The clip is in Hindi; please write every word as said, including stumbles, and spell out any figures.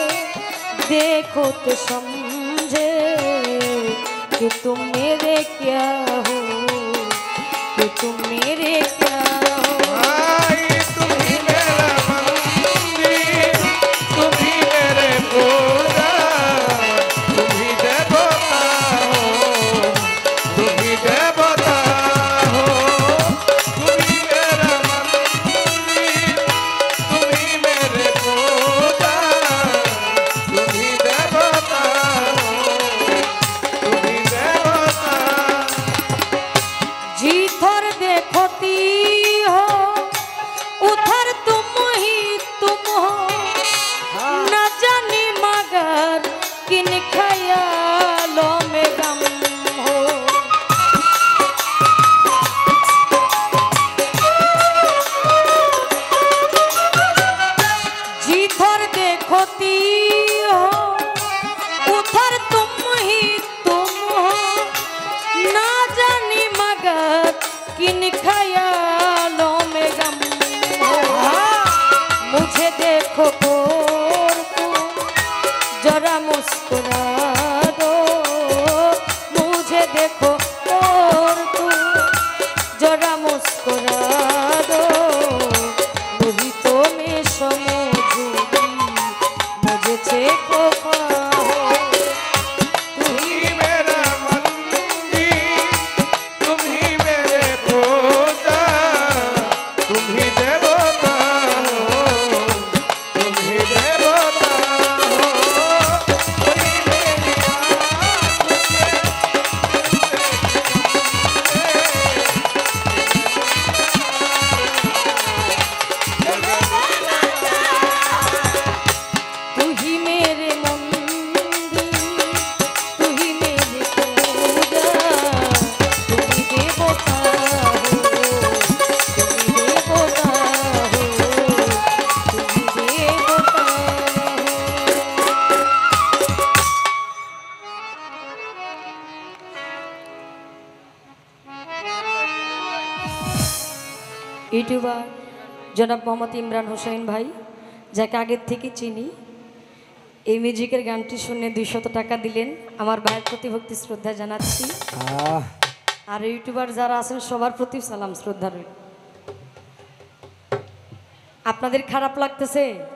देखो तो समझे कि तुम मेरे क्या हो, कि तुम मेरे क्या हो। आई तुम ही मेरा मंदिर, तुम ही मेरे पूजा, तुम ही देवता हो, तुम ही देवता हो। तुम ही मेरा मंदिर, तुम ही मेरे पूजा, तुम ही देवता हो, तुम ही देवता। जिधर देखो ती हो उधर तुम ही तुम हो, न जानी मगर किन ख्यालों में गम हो। जिधर देखो ती हो उधर तुम ही तुम हो, ना जानी मगर किन ख्यालों में गम हो। मुझे देखो और तुम जरा मुस्कुरा दो, मुझे देखो और तुम जरा मुस्कुरा दो। वही तो मैं समझूंगी मुझे को पाओ। तुम ही मेरा मंदिर, तुम ही मेरे पूजा, तुम ही देवता हो, तुम ही देवता हो। कोई मेरी आँख तू ही मेरे मंदिर, तू ही मेरी पूजा, तू ही देवता हो, तू ही देवता हो, तू ही देवता हो। ইউটিউবার জনাব মোহাম্মদ ইমরান হোসেন ভাই, যাকে আগের থেকে চিনি, এই মিউজিকের গানটি শুনে দুইশত টাকা দিলেন। আমার ভাইয়ের প্রতি ভক্তি শ্রদ্ধা জানাচ্ছি। আর ইউটিউবার যারা আছেন সবার প্রতি সালাম শ্রদ্ধা রইল। আপনাদের খারাপ লাগতেছে?